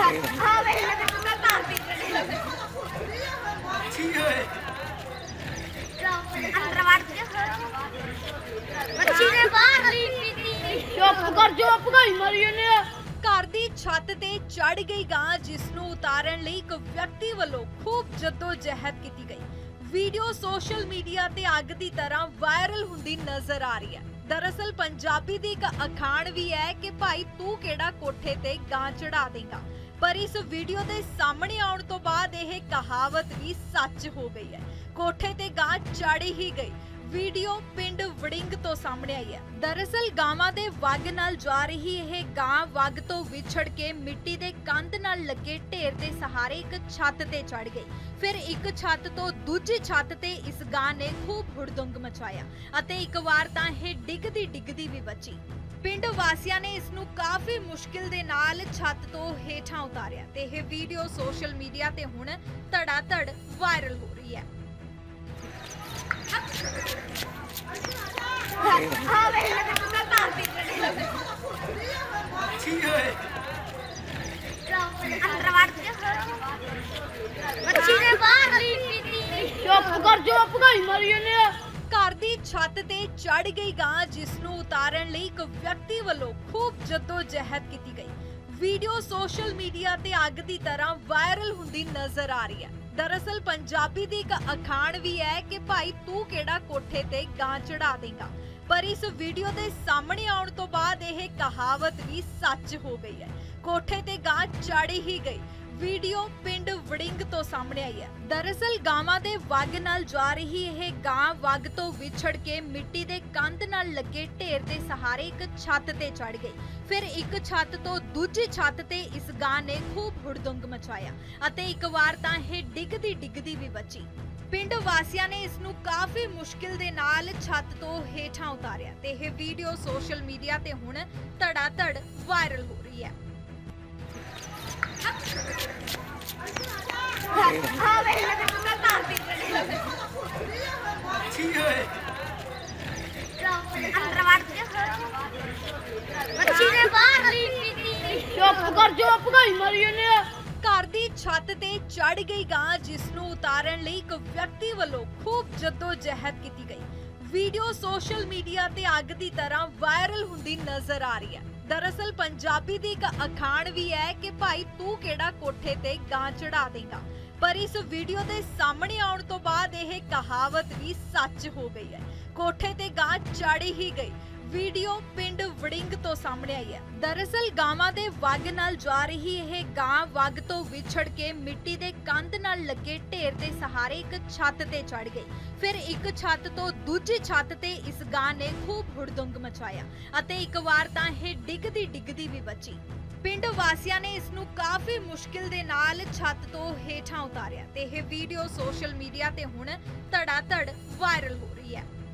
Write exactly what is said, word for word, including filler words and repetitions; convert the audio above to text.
हाँ वे लगे तो मैं बाहर पी रही अंदर वाड़ के बच्ची ने बाहर ली पीती चुप कर चुप गई मरी ने घर दी छत ते चढ़ गई गां जिसनू उतारन लई एक व्यक्ति वालों खूब जद्दोजहद की गई। वीडियो सोशल मीडिया ते अग दी तरह वायरल हुंदी नजर आ रही है। दरअसल पंजाबी दी एक अखाण भी है कि भाई तू केड़ा कोठे ते गां चढ़ा देगा, पर इस वीडियो दे सामने आउण तो बाद यह कहावत भी सच हो गई है। कोठे ते गां चढ़ ही गई। वीडियो पिंड वड़िंग तो सामने आई है। दरअसल गावां दे वग नाल जा रही यह गां वग तो विछड़ के मिट्टी दे कंध नाल लगे ढेर दे सहारे एक छत ते चढ़ गई। फिर एक छत तो दूजी छत ते इस गां ने खूब हुड़दुंग मचाया अते एक वार तां यह डिगदी डिगदी भी बची। पिंड वासियां ने इसनू काफी मुश्किल दे नाल छत तो हेठां उतारिया ते यह वीडियो सोशल मीडिया ते हुण धड़ाधड़ वायरल हो रही है। हाँ वे लगे तो मैं बाहर पी रही अंदर वाड़ के बच्ची ने बाहर ली पीती चुप कर चुप गई मरी ने घर दी छत ते चढ़ गई गां जिसनू उतारन लई एक व्यक्ति वालों खूब जद्दोजहद की गई। वीडियो सोशल मीडिया ते अग दी तरह वायरल हुंदी नजर आ रही है। दरअसल पंजाबी दी एक अखाण भी है कि भाई तू केड़ा कोठे ते गां चढ़ा देगा, पर इस वीडियो दे सामने आउण तो बाद यह कहावत भी सच हो गई है। कोठे ते गां चढ़ ही गई। वीडियो पिंड वड़िंग तो सामने आई है। दरअसल गावां दे वग नाल जा रही यह गां वग तो विछड़ के मिट्टी दे कंध नाल लगे ढेर दे सहारे एक छत ते चढ़ गई। फिर एक छत तो दूजी छत ते इस गां ने खूब हुड़दुंग मचाया अते एक वार तां यह डिगदी डिगदी भी बची। पिंड वासियां ने इसनू काफी मुश्किल दे नाल छत तो हेठां उतारिया ते यह वीडियो सोशल मीडिया ते हुण धड़ाधड़ वायरल हो रही है। हाँ वे लगे तो मैं बाहर पी रही अंदर वाड़ के बच्ची ने बाहर ली पीती चुप कर चुप गई मरी ने घर दी छत ते चढ़ गई गां जिसनू उतारन लई एक व्यक्ति वालों खूब जद्दोजहद की गई। वीडियो सोशल मीडिया ते अग दी तरह वायरल हुंदी नजर आ रही है। दरअसल पंजाबी दी एक अखाण भी है कि भाई तू केड़ा कोठे ते गां चढ़ा देगा, पर इस वीडियो दे सामने आउण तो बाद यह कहावत भी सच हो गई है। कोठे ते गां चढ़ ही गई। वीडियो पिंड वड़िंग तो सामने आई है। दरअसल गावां दे वग नाल जा रही यह गां वग तो विछड़ के मिट्टी दे कंध नाल लगे ढेर दे सहारे एक छत ते चढ़ गई। फिर एक छत तो दूजी छत ते इस गां ने खूब हुड़दुंग मचाया अते एक वार तां यह डिगदी डिगदी भी बची। पिंड वासियां ने इसनू काफी मुश्किल दे नाल छत तो हेठां उतारिया ते यह वीडियो सोशल मीडिया ते हुण धड़ाधड़ वायरल हो रही है।